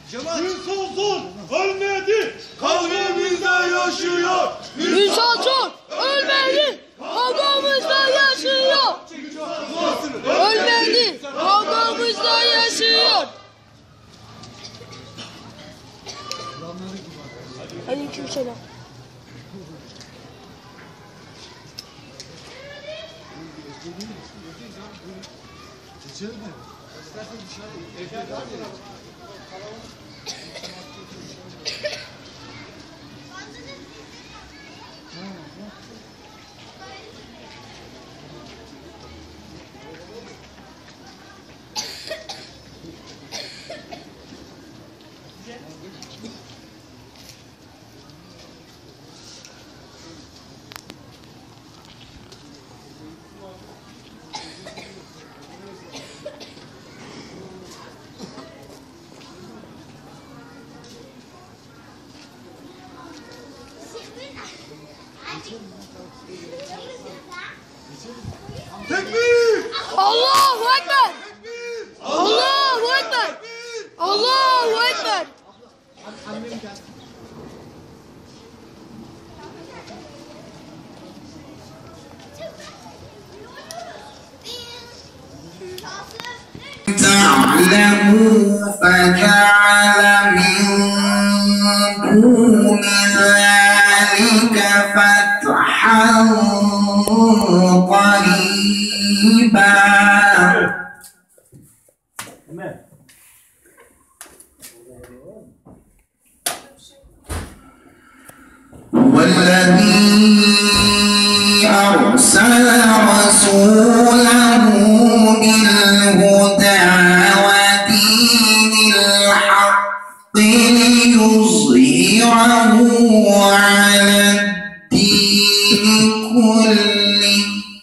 Hüsnü'sün ölmedi, kalbimizde yaşıyor. Hüsnü'sün ölmedi, kavgamızda yaşıyor. Ölmedi, kavgamızda yaşıyor. Aleykümselam. Geçelim mi? İstersen dışarı. Tekbir! Allahu Ekber! Allahu Ekber! Allahu Ekber! تعلموا فجعل من دون ذلك فتحا قريبا. والذي أرسل رسوله بالهدى ودين الحق ليظهره على الدين كله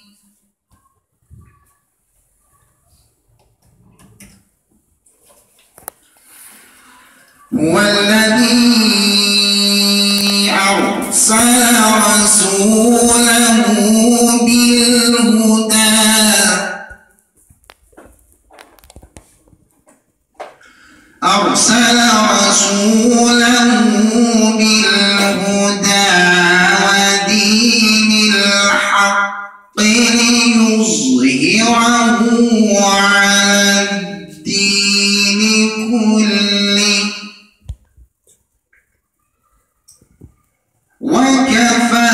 والذي أرسل رسوله بالهدى ودين الحق ليظهره على الدين كله وكفى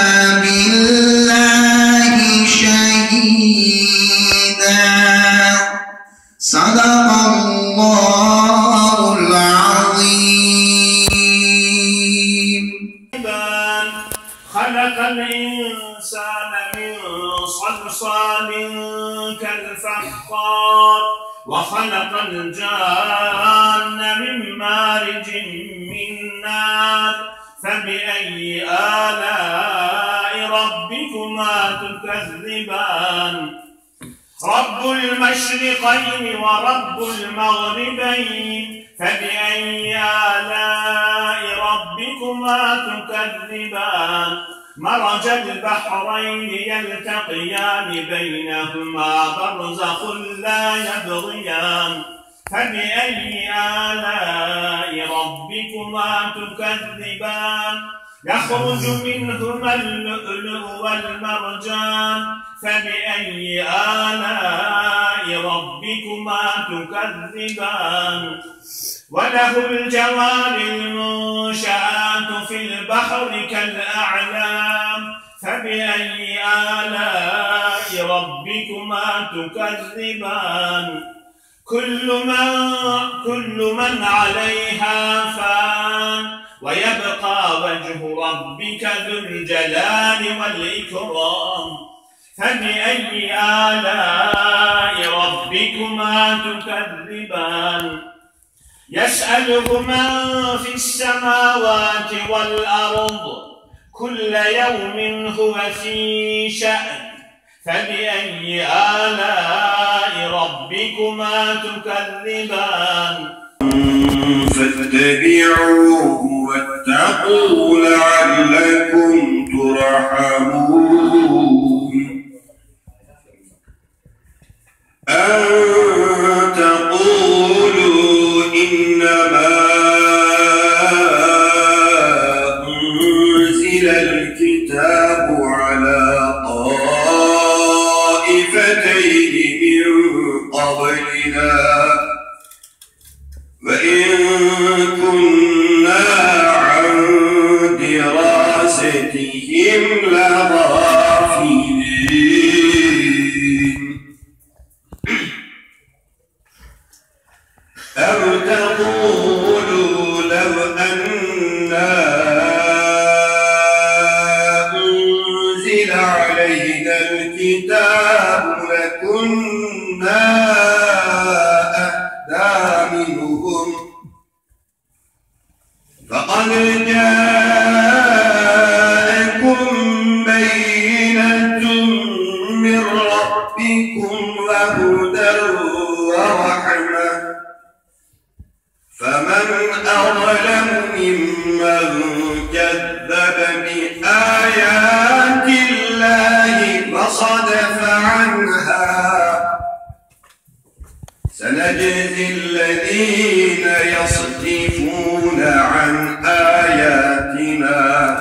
بالله شهيدا. صدق الله العظيم. خلق الإنسان من صلصال كالفخار وخلق الجان من مارج من نار فبأي آلاء ربكما تكذبان رب المشرقين ورب المغربين فبأي آلاء ربكما تكذبان مرج البحرين يلتقيان بينهما برزخ لا يبغيان فبأي آلاء ربكما تكذبان يخرج منهما اللؤلؤ والمرجان فبأي آلاء ربكما تكذبان وله الجوار المنشآت في البحر كالأعلام فبأي آلاء ربكما تكذبان كل من عليها فان ويبقى وجه ربك ذو الجلال والإكرام فبأي آلاء ربكما تكذبان يسأله من في السماوات والأرض كل يوم هو في شأن فبأي آلاء ربكما تكذبان فاتبعوه واتقوا لعلكم ترحمون أن تقولوا إنما وإن كنا عن دراستهم لغافلين أو تقولوا لو أنا أنزل علينا الكتاب لكنا أهدى منهم فقد جاءكم بينة من ربكم وهدى ورحمة فمن أظلم ممن كذب بآيات الله وصدف عنها سنجزي الذين يصدفون عن آياتنا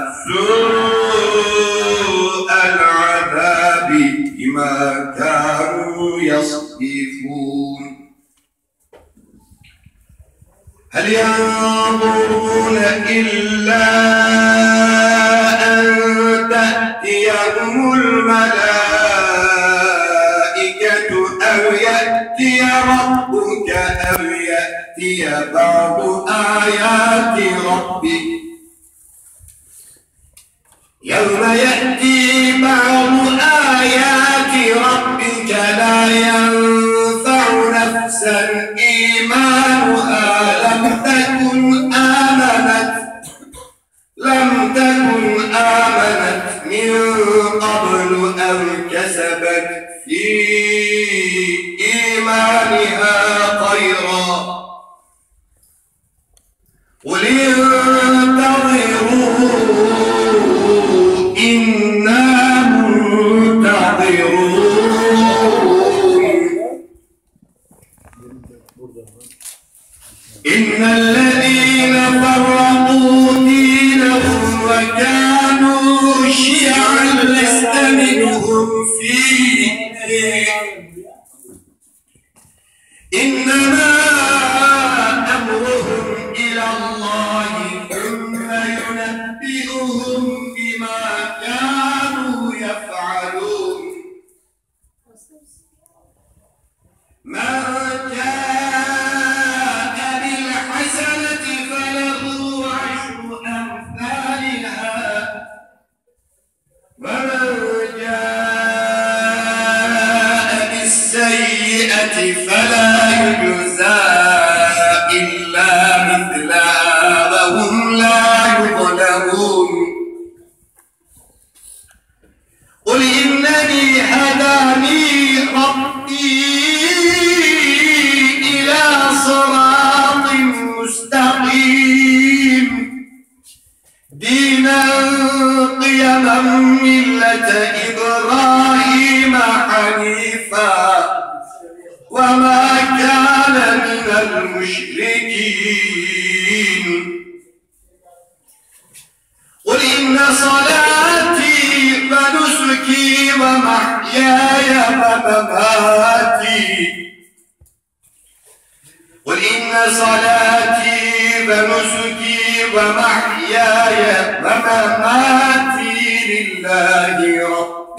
سوء العذاب بما كانوا يصدفون هل ينظرون إلا أن تأتيهم الملائكة أو يأتي ربك أو يأتي بعض آيات ربك يوم يأتي بعض آيات ربك لا ينفع نفسا إيمانها لم تكن آمنت من قبل أو كسبت في إيمانها خيرا قل انتظروا إنا منتظرون إن الذين فرقوا دينهم وكانوا شيعا لست منهم في إنما أمرهم إلى الله ثم ينبئهم بما كانوا يفعلون من جاء بالحسنة فله عشر أمثالها ومن جاء بالسيئة فلا يجزى إلا مثلها وهم لا يظلمون قل إنني هداني ربي إلى صراط مستقيم دينا قيما ملة إبراهيم حنيفا وما كان من المشركين قل إن صلاتي ونسكي ومحياي ومماتي قل إن صلاتي ونسكي ومحياي ومماتي لله رب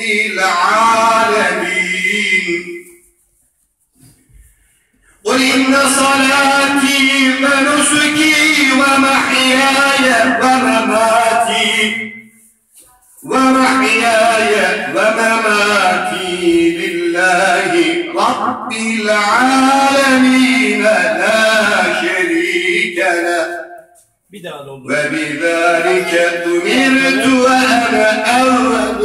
العالمين قل إن صلاتي ونسكي ومحياي ومماتي لله رب العالمين لا شريك له وبذلك أمرت وأنا أول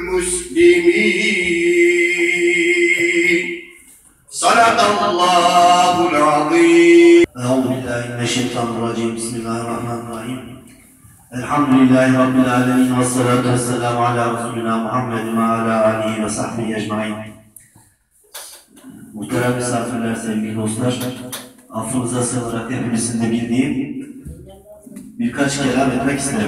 المسلمين صدق الله العظيم. أعوذ بالله من الشيطان الرجيم. بسم الله الرحمن الرحيم. الحمد لله رب العالمين والصلاة والسلام على رسولنا Muhammed ve ala alihi ve sahbihi ecmaîn. Muhterem misafirler, sevgili dostlar, affınıza sığınarak hepimizin de bildiği birkaç kelam etmek isterim.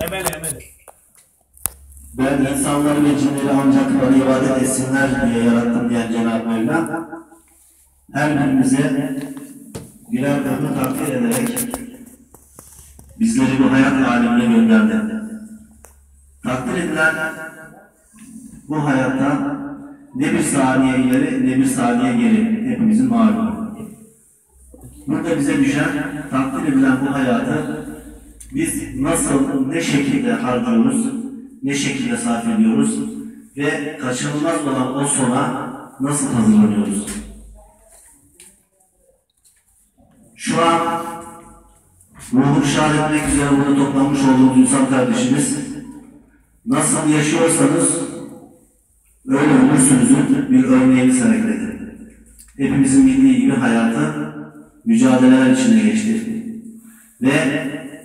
Ben insanları ve cinleri ancak bana ibadet etsinler diye yarattım diyen Cenab-ı Mevla her birimize birer kapı takdir ederek bizleri bu hayat alemine gönderdi. Takdir edilen bu hayatta ne bir saniye ileri ne bir saniye geri, hepimizin malumu. Burada bize düşen, takdir edilen bu hayatı biz nasıl, ne şekilde harcıyoruz, ne şekilde sarf ediyoruz ve kaçınılmaz olan o sona nasıl hazırlanıyoruz? Şu an ruhu şad etmek üzere burada toplanmış olduğumuz insan kardeşimiz, nasıl yaşıyorsanız öyle ölürsünüzün bir örneğini sergiledi. Hepimizin bildiği gibi hayatı mücadeleler içinde geçti. Ve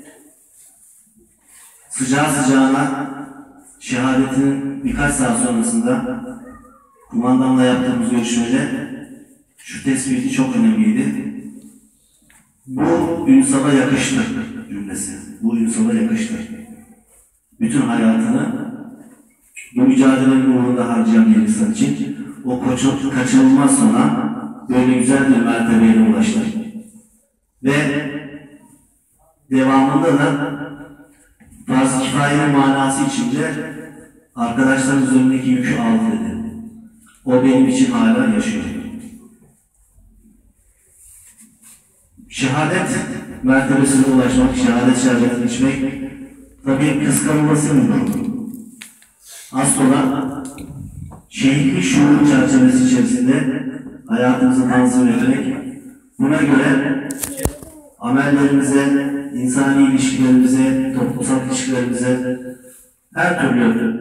sıcağı sıcağına şehadetinin birkaç saat sonrasında kumandanla yaptığımız görüşmede şu tespiti çok önemliydi. Bu Ünsal'a yakıştı cümlesi. Bu Ünsal'a yakıştı. Bütün hayatını bu mücadelenin uğrunda harcayan bir insan için o kaçınılmaz sona böyle güzel bir mertebeye ulaştı. Ve devamında da farz-ı kifayenin manası içinde arkadaşların üzerindeki yükü aldı dedi. O benim için hala yaşıyor. Şehadet mertebesine ulaşmak, şehadet şerbetini içmek tabii kıskanılması mümkün. Asla şehitlik şuuru çerçevesi içerisinde hayatımızı tanzim ederek buna göre amellerimize, insani ilişkilerimize, toplumsal ilişkilerimize her türlü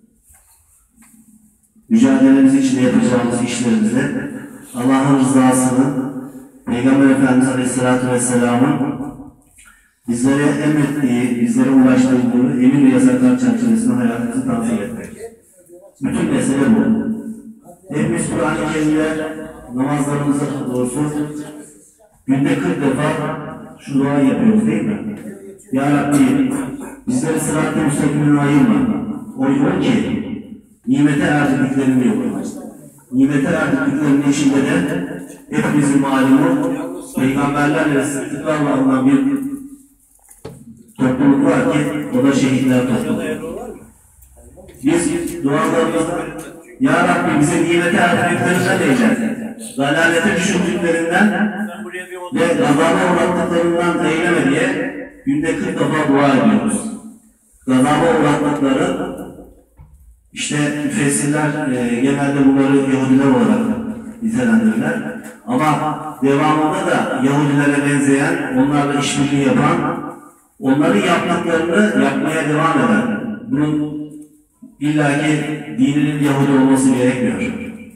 mücadelemiz içinde yapacağımız işlerimizde Allah'ın rızasını, Peygamber Efendimiz Aleyhisselatü Vesselam'ın bizlere emrettiği, bizlere ulaştırdığı emir ve yasaklar çerçevesinde hayatımızı tanzim etmek. Bütün mesele bu. Hepimiz Kur'an-ı Kerim'de namazlarımızı doğrusu günde 40 defa şu duayı yapıyoruz değil mi? Ya Rabbi bizleri sırat-ı müstakimden ayırma. O yol ki nimete erdirdiklerini yok. Nimete erdirdiklerinin içinde de hepimizin malumu peygamberlerle ve sıddıklarla alınan bir topluluk var ki o da şehitler topluluğu. Biz dualarımızda Ya Rabbi bize nimete erdirdiklerimizden eyle. Dalalete düşürdüklerinden ve gazaba uğrattıklarından eyleme diye günde 40 defa dua ediyoruz. Gazaba uğrattıkları işte müfessirler genelde bunları Yahudiler olarak nitelendirirler. Ama devamında da Yahudilere benzeyen, onlarla işbirliği yapan, onların yaptıklarını yapmaya devam eden. Bunun illaki dininin Yahudi olması gerekmiyor.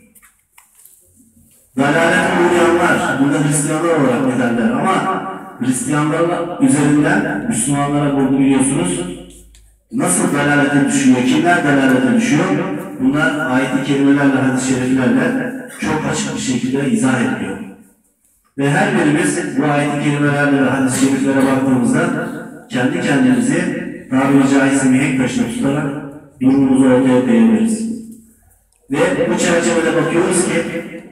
Dalalete uğrayanlar, burada Hristiyanlar olarak nitelendirirler ama Hristiyanlar üzerinden Müslümanlara vurdu biliyorsunuz. Nasıl dalalete düşüyor, kimler dalalete düşüyor? Bunlar ayet-i kerimelerle, hadis-i şeriflerle çok açık bir şekilde izah ediliyor. Ve her birimiz bu ayet-i kerimelerle ve hadis-i şeriflere baktığımızda kendi kendimizi tabiri caizse mihenk taşına tutarak durumumuzu ortaya koyabiliriz. Ve bu çerçevede bakıyoruz ki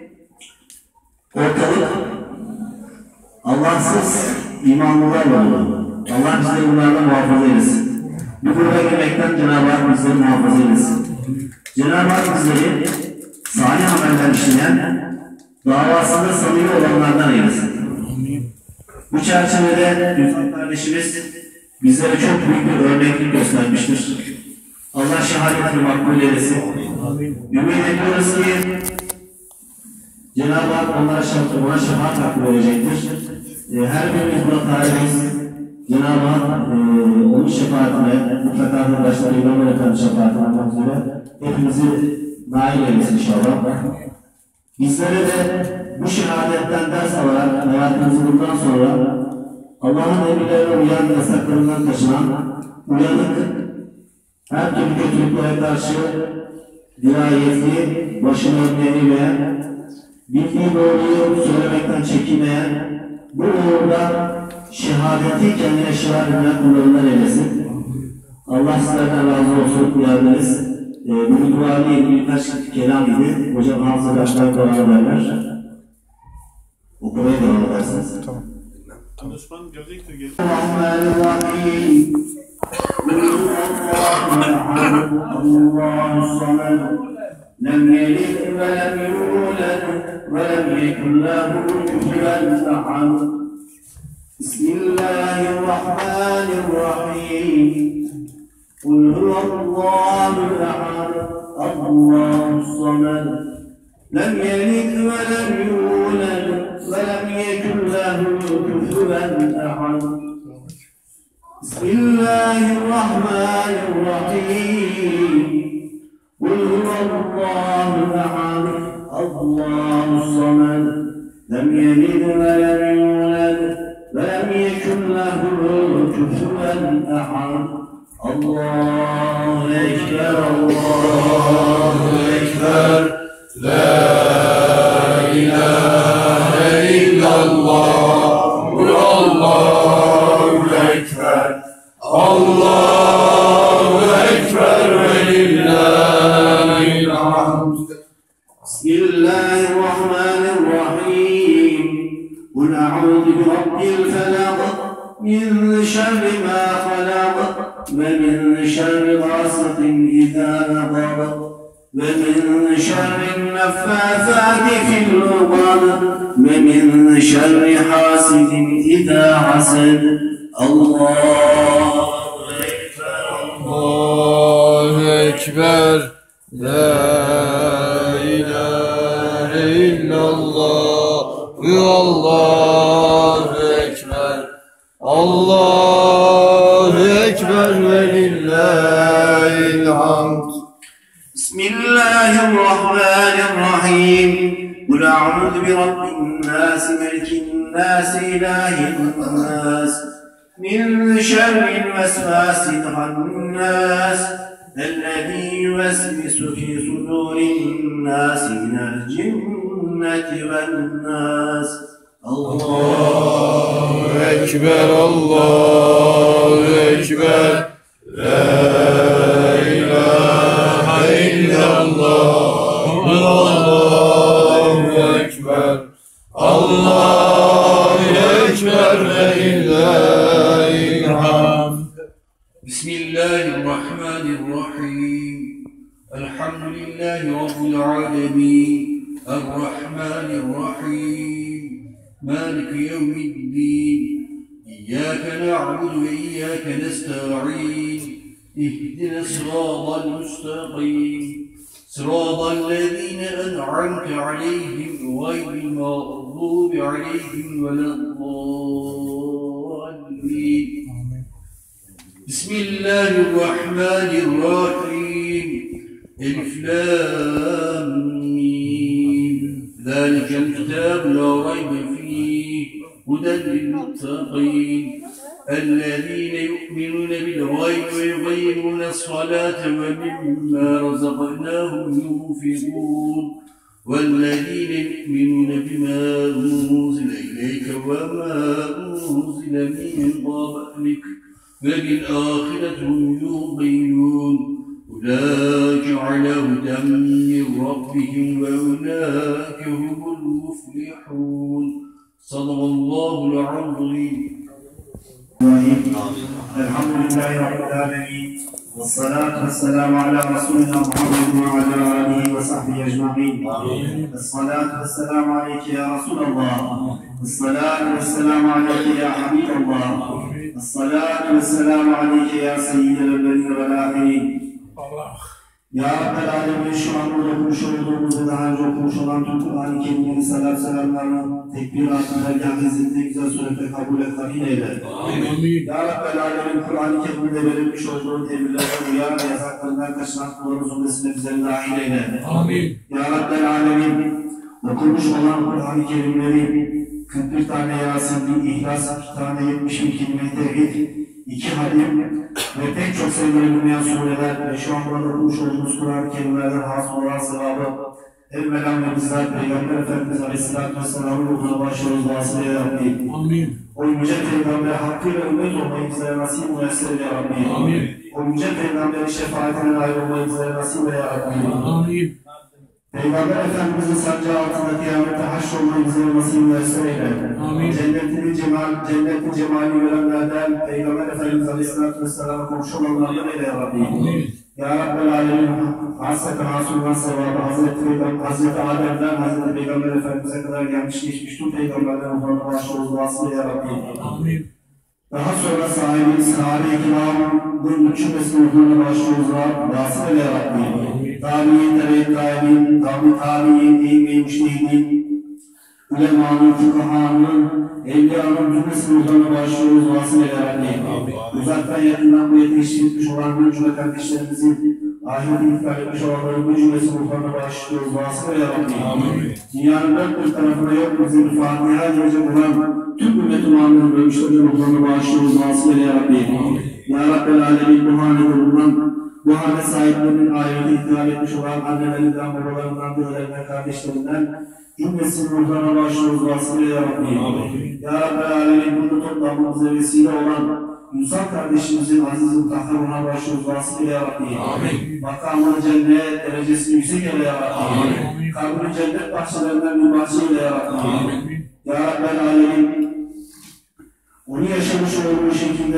ortalık Allahsız imanlılarla dolu. Allah bizleri bunlardan muhafaza eylesin. Bu gruba girmekten Cenab-ı Hak bizleri muhafaza eylesin. Cenab-ı Hak bizleri salih ameller işleyen, davasında samimi olanlardan eylesin. Bu çerçevede Rıfat kardeşimiz bizlere çok büyük bir örneklik göstermiştir. Allah şehadetini makbul eylesin. Ümit ediyoruz ki Cenab-ı Hak ona şefaat hakkı verecektir. Her birimiz buna talibiz. Cenab-ı Hak onun şefaatine, mutlaka arkadaşlar Peygamber Efendimiz şefaatine almak üzere hepimizi nail eylesin inşallah. Bizlere de bu şehadetten ders alarak hayatımızı bundan sonra Allah'ın emirlerine uyan, yasaklarından taşınan, uyanık, her türlü kötülüklere karşı dirayetli, başını örtmeye eğmeyen, bildiği doğruyu söylemekten çekinmeyen, bu uğurda şehadeti kendine şiar eden kullarından eylesin. Allah sizlerden razı olsun, uyardınız. Bu duayla ilgili birkaç kelam idi. Hocam hafıza başlar devam ederler. Okumaya devam edersiniz. Tamam. Osman gelecektir gelin. Bismillahirrahmanirrahim. Allahu samed. Lem yelid ve lem yulad ve lem yekun lahu kufuven ahad. Bismillahirrahmanirrahim. Kul huvallahu ehad. Allahu samed. Lem yelid ve lem yulad ve lem yekun lahu kufuven ahad. Bismillahirrahmanirrahim. Kul huvallahu ehad. Allahu samed. Lem yelid ve lem yulad ve lem yekun lahu kufuven ahad. Allahu ekber. Allahu ekber. La ilahe illallah. Allahu ekber. Allahu ekber ve lillahil hamd. Bismillahirrahmanirrahim. Kul a'udhu bi rabbil falaq min şerri ma halaq ve min şerri ghasiqin idha waqab ve min şerri neffâthâti fil 'uqad ve min şerri hasidin idha hasad. Allahu ekber. Allahu ekber. La ilahe illallah. Allahu ekber. Allahu ekber ve lillahil hamd. Bismillahirrahmanirrahim. Kul a'udhu bi rabbin nas, melikin nas, ilahin nas, min şerril vesvasil hannas, ellezî yuvesvisu fî sudûrin nas, minel cinneti ven nas. Allahu ekber. Allahu ekber. La ilahe illallah. Allahu ekber. Allahu ekber ve lillahil hamd. Bismillahirrahmanirrahim. Elhamdülillahi Rabbil alemin. Errahmanirrahim. Maliki yevmiddin. İyyâke na'budu ve iyyâke nesta'in. İhdina sıratal müstakîm. Sıratallezîne en'amte aleyhim gayril mağdûbi aleyhim veleddâllîn. Bismillahirrahmanirrahim. Elif lam mim. Zâlikel kitâbu lâ raybe fîh. Huden lilmuttaqîn. الذين يؤمنون بالغيب ويقيمون الصلاة ومما رزقناهم ينفقون والذين يؤمنون بما أنزل إليك وما أنزل من قبلك وبالآخرة هم يوقنون أولئك على هدى من ربهم وأولئك هم المفلحون صدق الله العظيم. Elhamdülillahi Rabbil alemin. Vessalatu vesselamu ala Resulina Muhammed ve ala alihi ve sahbihi ecma'in. Vessalatu vesselamu aleyke ya Resulallah. Vessalatu vesselamu aleyke ya Habiballah. Vessalatu vesselamu aleyke ya Seyyidel evvelin vel ahirin. Ya Rabbel alemin, şu an burada okumuş olduğumuz ve daha önce okumuş olan tüm Kur'an-ı Kerim'in salat selamlarını tekbiratını dergâh izinde güzel surette kabul et, kahin eyle. Amin. Ya Rabbel alemin, Kur'an-ı Kerim'de verilmiş olduğu devirlerden uyar ve yasaklarından kaçınan kulların zümresine bizleri dahil eyle. Amin. Ya Rabbel alemin, okunmuş olan Kur'an-ı Kerimleri 41 tane Yasin, İhlas, 2 tane 71 kelime tevhid, 2 halim ve pek çok sevgilenmeyen sureler ve şu an burada okumuş olduğumuz Kur'an-ı Kerimlerden hasıl olan sevabı evvela ve bizzat Peygamber Efendimiz Aleyhisselatü Vesselam'ın ruhuna başlıyoruz vasılı ya Rabbi. Amin. O yüce Peygamber hakkıyla ümmet olmayı bizlere nasip müessir ya Rabbi. Amin. O yüce Peygamberin şefaatine nail olmayı bizlere nasip ya Rabbi. Amin. Peygamber Efendimiz'in sancağı altında kıyamette haşrolmayı bize nasip müessir eyle. Cennetin cemalini görenlerden Peygamber Efendimiz Aleyhisselatü Vesselam'a komşu olanlardan eyle ya Rabbi. Ya Rabbel Alemin, hasreten hasulman sevabı Hazreti Adem'den Hazreti Peygamber Efendimiz'e kadar gelmiş geçmiş tüm peygamberlerin onlarına başlıyoruz vasıl ya Rabbi. Daha sonra sahabe-i kiramın cümlesinin ruhuna başlıyoruz vasıl ya Rabbi. Tabi'in, tabi'in, tabi'in, müştehidin, ulemanın, fukahanın, evliyanın cümlesinin ruhuna başlıyoruz vasıl ya Rabbi. Uzaktan yakından bu yetiştiği etmiş olan bu cümle kardeşlerimizin ahireti iptal etmiş olanların bu cümlesinin ruhuna başlıyoruz vasıl ya Rabbi. Dünyanın dört bir tarafına yok bizi bir Fatiha gelecek olan tüm ümmet-i Muhammed'in ölmüşlerinin ruhuna başlıyoruz vasıl ya Rabbi. Ya Rabbel Alemin bu hanede bulunan bu hane sahiplerinin ahireti iptal etmiş olan annelerinden, babalarından, dedelerinden, kardeşlerinden cümlesinin ruhlarına başlıyoruz vasıl ya Rabbi. Ya Rabbel Alemin burada toplanmamıza vesile olan Yusuf kardeşimizin aziz-i tahharına başlıyoruz vasıl ya Rabbi. Makamını cennet, derecesini yüksek eyle ya Rabbi. Kabrini cennet bahçelerinden bir bahçe eyle ya Rabbi. Ya Rabbel Alemin onu yaşamış olduğu şekilde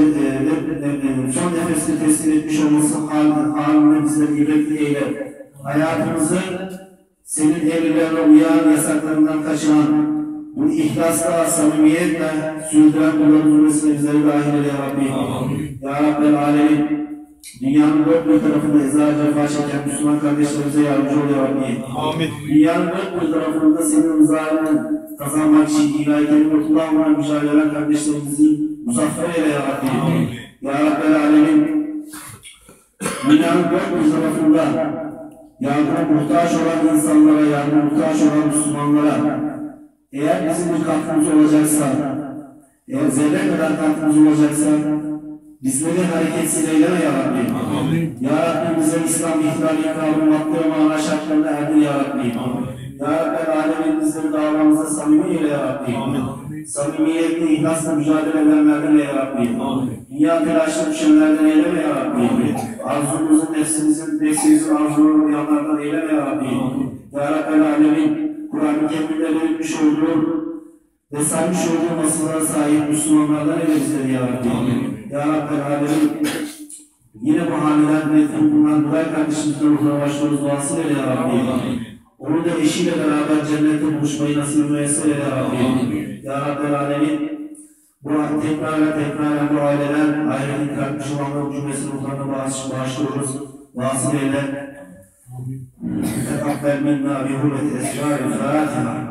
son nefesini teslim etmiş olması halinde bizleri ibretli eyle. Hayatımızı senin emirlerine uyan, yasaklarından kaçınan, bu ihlasla, samimiyetle sürdüren kulların cümlesine bizleri dahil eyle ya Rabbi. Ya Rabbel Alemin, dünyanın dört bir tarafında eza cefa çeken Müslüman kardeşlerimize yardımcı ol ya Rabbi. Dünyanın dört bir tarafında senin rızanı kazanmak için ilahi kelimetullah olan mücadele eden kardeşlerimizi muzaffer eyle ya Rabbi. Ya Rabbel Alemin, dünyanın dört bir tarafında yardıma muhtaç olan insanlara, yardıma muhtaç olan Müslümanlara eğer bizim bir katkımız olacaksa, eğer zerre kadar katkımız olacaksa bizleri hareketsiz eyleme ya Rabbi. Ya Rabbi bize İslam ihlali ikrarı maddi ve mana şartlarına erdir ya Rabbi. Ya Rabbel Alemin bizleri davamıza samimi eyle ya Rabbi. Samimiyetle, ihlasla mücadele edenlerden eyle ya Rabbi. Dünya telaşına düşenlerden eyleme ya Rabbi. Arzumuzun, nefsimizin arzunun uyanlardan eyleme ya Rabbi. Ya Rabbel Alemin Kur'an-ı Kerim'de verilmiş olduğu ve saymış olduğu vasıflara sahip Müslümanlardan eyle bizleri ya Rabbi. Ya Rabbel Alemin yine bu haneden ve bulunan Nuray kardeşimizden ruhuna başlıyoruz vasıl eyle ya Rabbi. Onu da eşiyle beraber cennette buluşmayı nasip müessir eyle ya Rabbi. Ya Rabbel Alemin bu tekrarla bu aileden ahiret kalkmış olanların cümlesinin ruhlarına bağışlıyoruz. Vasıl eyle. Tekabbel minna bi hurmeti esrar-ı Fatiha.